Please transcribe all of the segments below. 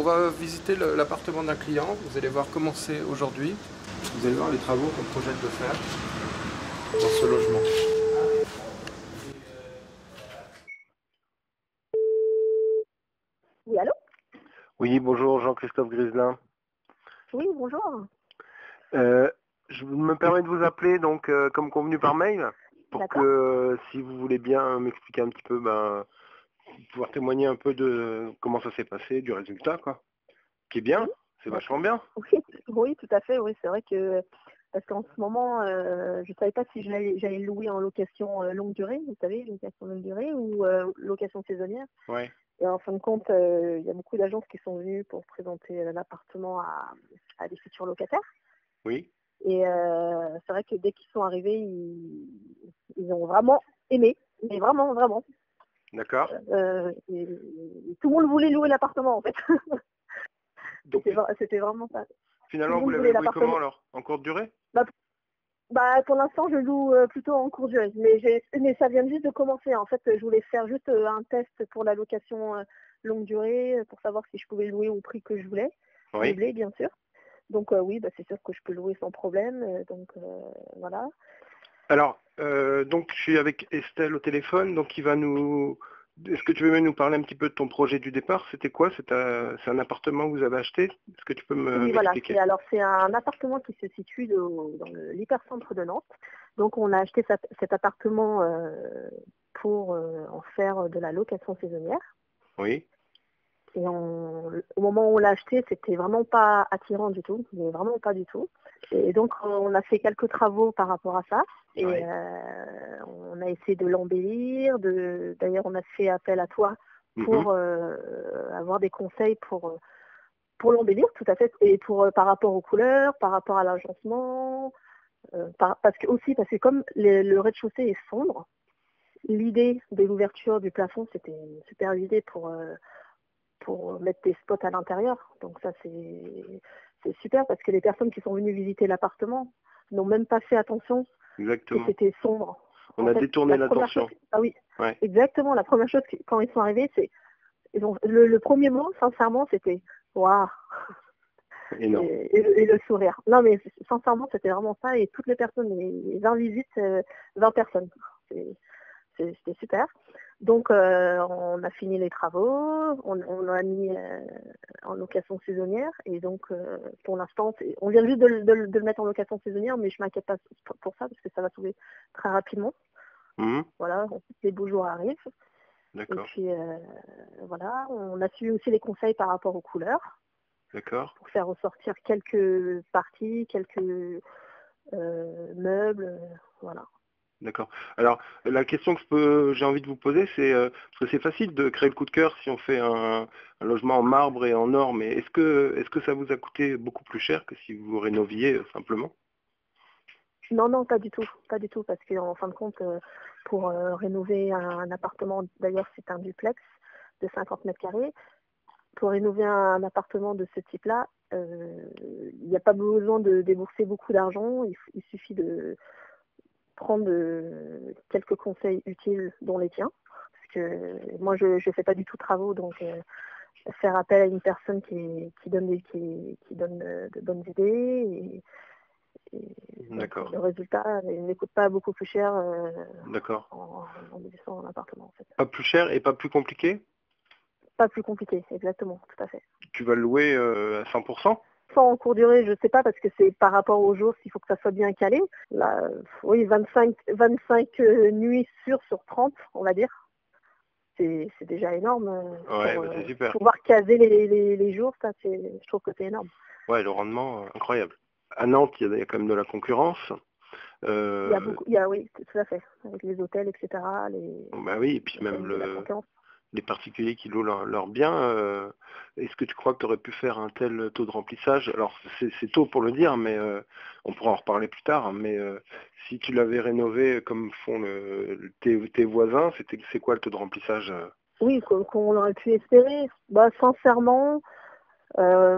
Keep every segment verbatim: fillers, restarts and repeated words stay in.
va visiter le- l'appartement d'un client. Vous allez voir comment c'est aujourd'hui. Vous allez voir les travaux qu'on projette de faire dans ce logement. Oui, allô? Oui, bonjour Jean-Christophe Griselin. Oui, bonjour. Euh, je me permets de vous appeler donc euh, comme convenu par mail pour que D'accord. euh, si vous voulez bien m'expliquer un petit peu, ben, pouvoir témoigner un peu de comment ça s'est passé, du résultat quoi. Qui est Oui, bien, c'est d'accord. vachement bien. Oui, oui, tout à fait. Oui, c'est vrai que parce qu'en ce moment, euh, je savais pas si j'allais j'allais louer en location euh, longue durée, vous savez, location longue durée ou euh, location saisonnière. Ouais. Et en fin de compte, euh, il y a beaucoup d'agences qui sont venues pour présenter euh, l'appartement à, à des futurs locataires. Oui. Et euh, c'est vrai que dès qu'ils sont arrivés, ils, ils ont vraiment aimé, mais vraiment, vraiment. D'accord. Euh, et- et tout le monde voulait louer l'appartement en fait. Donc C'était vra- c'était vraiment ça. Tout le finalement vous monde l'avez voulait loué comment l'appartement. alors? En courte durée? Bah, bah, pour l'instant, je loue euh, plutôt en court durée. Mais, j'ai- mais ça vient juste de commencer. En fait, je voulais faire juste euh, un test pour la location euh, longue durée, euh, pour savoir si je pouvais louer au prix que je voulais, Oui. ciblé, bien sûr. Donc euh, oui, bah, c'est sûr que je peux louer sans problème. euh, donc euh, voilà. Alors, euh, donc je suis avec Estelle au téléphone, donc il va nous... Est-ce que tu veux même nous parler un petit peu de ton projet du départ? C'était quoi? C'est un, c'est un appartement que vous avez acheté? Est-ce que tu peux me- Oui, voilà. C'est, m'expliquer? alors, c'est un appartement qui se situe de- dans le- l'hypercentre de Nantes. Donc, on a acheté cet, cet appartement euh, pour euh, en faire de la location saisonnière. Oui. Et on- au moment où on l'a acheté, c'était vraiment pas attirant du tout, mais vraiment pas du tout. Et donc, on a fait quelques travaux par rapport à ça. Et Oui. euh, on a essayé de l'embellir. De, d'ailleurs, on a fait appel à toi Mhm. pour euh, avoir des conseils pour euh, pour l'embellir, tout à fait, et pour euh, par rapport aux couleurs, par rapport à l'agencement, euh, par- parce que aussi parce que comme le, le rez-de-chaussée est sombre, l'idée de l'ouverture du plafond, c'était une super idée pour euh, pour mettre des spots à l'intérieur. Donc ça c'est c'est super parce que les personnes qui sont venues visiter l'appartement n'ont même pas fait attention que Exactement. c'était sombre. On En a fait, détourné la première chose, l'attention. ah oui, Ouais. exactement, la première chose qui- quand ils sont arrivés, c'est ils ont, le, le premier mot, sincèrement, c'était waouh. Et non. Et, et le, et le sourire. Non, mais sincèrement, c'était vraiment ça. Et toutes les personnes, les, les vingt visites, euh, vingt personnes. C'est- c'est- C'était super. Donc, euh, on a fini les travaux, on, on a mis euh, en location saisonnière. Et donc, euh, pour l'instant, c'est- on vient juste de, le- de le de le mettre en location saisonnière, mais je m'inquiète pas pour pour ça parce que ça va tomber très rapidement. Mhm. Voilà, les beaux jours arrivent. Et D'accord. puis, euh, voilà, on a suivi aussi les conseils par rapport aux couleurs, D'accord. pour faire ressortir quelques parties, quelques euh, meubles, euh, voilà. D'accord. Alors, la question que je peux, j'ai envie de vous poser, c'est, euh, parce que c'est facile de créer le coup de cœur si on fait un, un logement en marbre et en or, mais est-ce que, est-ce que ça vous a coûté beaucoup plus cher que si vous rénoviez euh, simplement? Non, non, pas du tout, pas du tout, parce qu'en fin de compte, euh, pour euh, rénover un, un appartement, d'ailleurs c'est un duplex de cinquante mètres carrés, pour rénover un, un appartement de ce type-là, euh, il n'y a pas besoin de débourser beaucoup d'argent, il, il suffit de prendre euh, quelques conseils utiles, dont les tiens, parce que moi je ne fais pas du tout de travaux, donc euh, faire appel à une personne qui, qui donne, des, qui, qui donne euh, de bonnes idées. Et, et donc euh, D'accord. le résultat il ne coûte pas beaucoup plus cher euh, D'accord. en, en débutant un appartement en fait. Pas plus cher et pas plus compliqué? Pas plus compliqué, exactement, tout à fait. Tu vas le louer euh, à cent pour cent? Sans en court durée, je ne sais pas parce que c'est par rapport aux jours, s'il faut que ça soit bien calé. Là, euh, oui, vingt-cinq, vingt-cinq euh, nuits sûres sur trente, on va dire. C'est, c'est déjà énorme euh, Ouais, pour bah euh, c'est super. pouvoir caser les, les, les jours, ça c'est, je trouve que c'est énorme. Ouais, le rendement, euh, incroyable. À Nantes, il y a il y a quand même de la concurrence. Il y a Euh, beaucoup, il y a oui, tout à fait, avec les hôtels, et cetera. Les, bah oui, et puis il y a quand même même de la le, concurrence. les particuliers qui louent leur, leur bien, euh, est-ce que tu crois que tu aurais pu faire un tel taux de remplissage? Alors, c'est c'est tôt pour le dire, mais euh, on pourra en reparler plus tard. Mais euh, si tu l'avais rénové comme font le, tes, tes voisins, c'était c'est quoi le taux de remplissage? euh Oui, qu'on, qu'on aurait pu espérer. Bah, sincèrement, euh,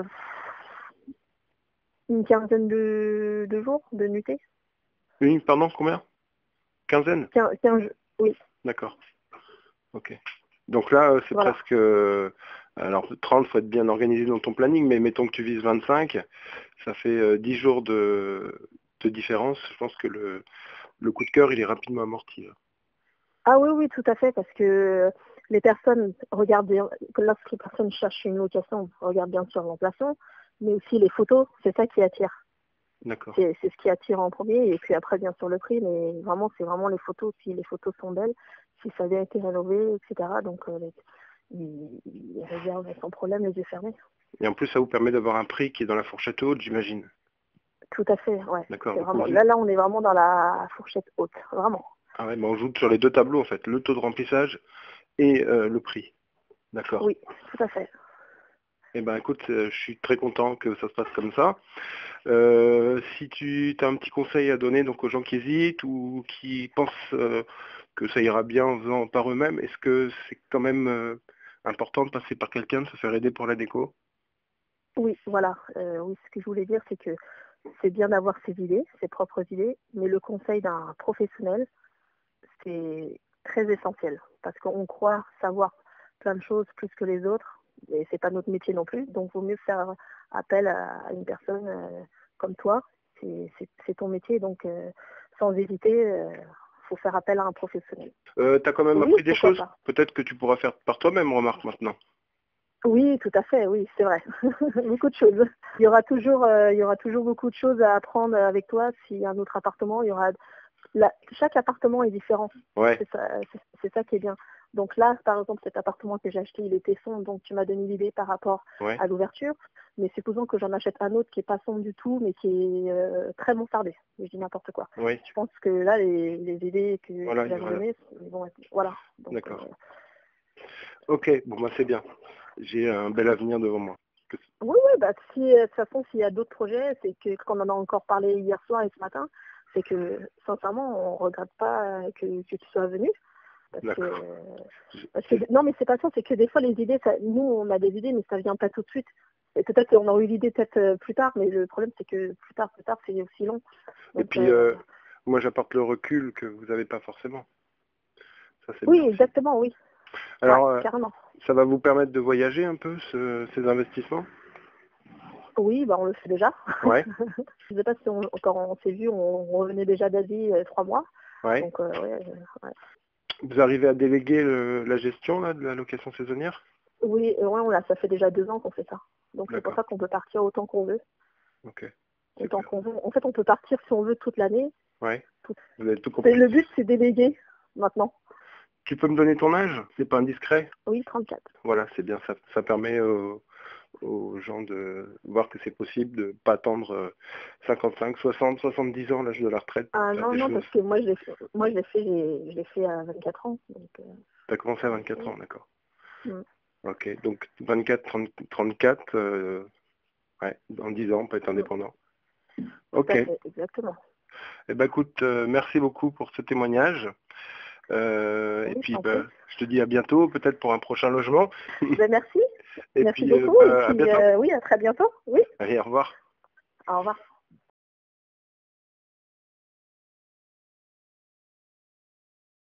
une quinzaine de, de jours, de nuitées. Une, pardon, combien? Quinzaine? Quinze, quinze, oui, D'accord. Ok. Donc là, euh, c'est voilà. presque euh, Alors trente, il faut être bien organisé dans ton planning, mais mettons que tu vises vingt-cinq, ça fait euh, dix jours de, de différence. Je pense que le, le coup de cœur, il est rapidement amorti, là. Ah oui, oui, tout à fait, parce que les personnes regardent, bien- que lorsque les personnes cherchent une location, regardent bien sûr l'emplacement, mais aussi les photos, c'est ça qui attire. D'accord. C'est c'est ce qui attire en premier, et puis après bien sûr le prix, mais vraiment c'est vraiment les photos, si les photos sont belles, si ça a bien été rénové, et cetera. Donc euh, les- ils, ils réservent sans problème les yeux fermés. Et en plus, ça vous permet d'avoir un prix qui est dans la fourchette haute, j'imagine. Tout à fait, ouais. D'accord. C'est Donc vraiment, on joue. là, là, on est vraiment dans la fourchette haute, vraiment. Ah ouais, bah on joue sur les deux tableaux, en fait, le taux de remplissage et euh, le prix. D'accord. Oui, tout à fait. Eh ben écoute, euh, je suis très content que ça se passe comme ça. Euh, si tu as un petit conseil à donner donc aux gens qui hésitent ou qui pensent euh, que ça ira bien en faisant par eux-mêmes, est-ce que c'est quand même euh, important de passer par quelqu'un, de se faire aider pour la déco? Oui, voilà. Euh, oui, ce que je voulais dire, c'est que c'est bien d'avoir ses idées, ses propres idées, mais le conseil d'un professionnel, c'est très essentiel parce qu'on croit savoir plein de choses plus que les autres et c'est pas notre métier non plus. Donc, vaut mieux faire appel à une personne euh, comme toi. C'est c'est- c'est ton métier, donc euh, sans hésiter, il faut faire appel à un professionnel. Euh, tu as quand même Oui, appris des pourquoi choses, pas. peut-être que tu pourras faire par toi-même, remarque maintenant. Oui, tout à fait, oui, c'est vrai. Beaucoup de choses. Il y aura toujours, euh, il y aura toujours beaucoup de choses à apprendre avec toi. S'il y a un autre appartement, il y aura la- chaque appartement est différent. Ouais, C'est ça, c'est- c'est ça qui est bien. Donc là, par exemple, cet appartement que j'ai acheté, il était sombre, donc tu m'as donné l'idée par rapport ouais, à l'ouverture. Mais supposons que j'en achète un autre qui est pas sombre du tout, mais qui est euh, très mansardé. Je dis n'importe quoi. ouais, Je pense que là, les, les idées que voilà, tu il y vas me aura là. donner, ils vont être, voilà. Donc, D'accord. euh, Ok, bon bah c'est bien. J'ai un bel avenir devant moi. Que- oui, oui, bah si, euh, de toute façon, s'il y a d'autres projets, c'est que, qu'on en a encore parlé hier soir et ce matin, c'est que, sincèrement, on regrette pas euh, que, que tu sois venu. Parce que, D'accord. Je- parce que, c'est- non, mais c'est pas ça, c'est que des fois, les idées, ça, nous, on a des idées, mais ça vient pas tout de suite. Et peut-être qu'on aurait eu l'idée peut-être euh, plus tard, mais le problème, c'est que plus tard, plus tard, c'est aussi long. Et Donc, puis, euh, euh, moi j'apporte le recul que vous n'avez pas forcément. Ça c'est oui, bien aussi. exactement, oui. Ouais, Alors, euh, carrément. ça va vous permettre de voyager un peu, ce- ces investissements? Oui, bah, on le fait déjà. Ouais, Je sais pas si on, quand on s'est vu, on revenait déjà d'Asie euh, trois mois. ouais. Donc, euh, ouais, euh, ouais. Vous arrivez à déléguer le- la gestion là, de la location saisonnière? Oui, euh, ouais, on l'a, ça fait déjà deux ans qu'on fait ça. Donc, c'est pour D'accord, ça qu'on peut partir autant qu'on veut. ok, Autant super. qu'on veut. En fait, on peut partir si on veut toute l'année. Ouais, Tout- vous avez tout c'est- compris. Le but, c'est déléguer maintenant. Tu peux me donner ton âge? C'est pas indiscret? Oui, trente-quatre. Voilà, c'est bien, ça, ça permet aux, aux gens de voir que c'est possible de pas attendre euh, cinquante-cinq, soixante, soixante-dix ans, l'âge de la retraite, pour Ah faire non, des non, choses. parce que moi, je l'ai fait, moi, je l'ai fait, j'ai- je l'ai fait à vingt-quatre ans. Donc, euh, Tu as commencé à donc, vingt-quatre euh, ans, d'accord. mm, Ok, donc vingt-quatre, trente, trente-quatre, euh, ouais, dans dix ans, on peut être mm, indépendant. tout Ok, à eh fait, exactement. ben écoute, euh, merci beaucoup pour ce témoignage. Euh, et Oui, je puis, t'en prie. ben, je te dis à bientôt, peut-être pour un prochain logement. Ben, merci. Et Merci puis, euh, beaucoup. Et ben, à puis, bientôt. euh, oui, à très bientôt. Oui, Allez, au revoir. au revoir.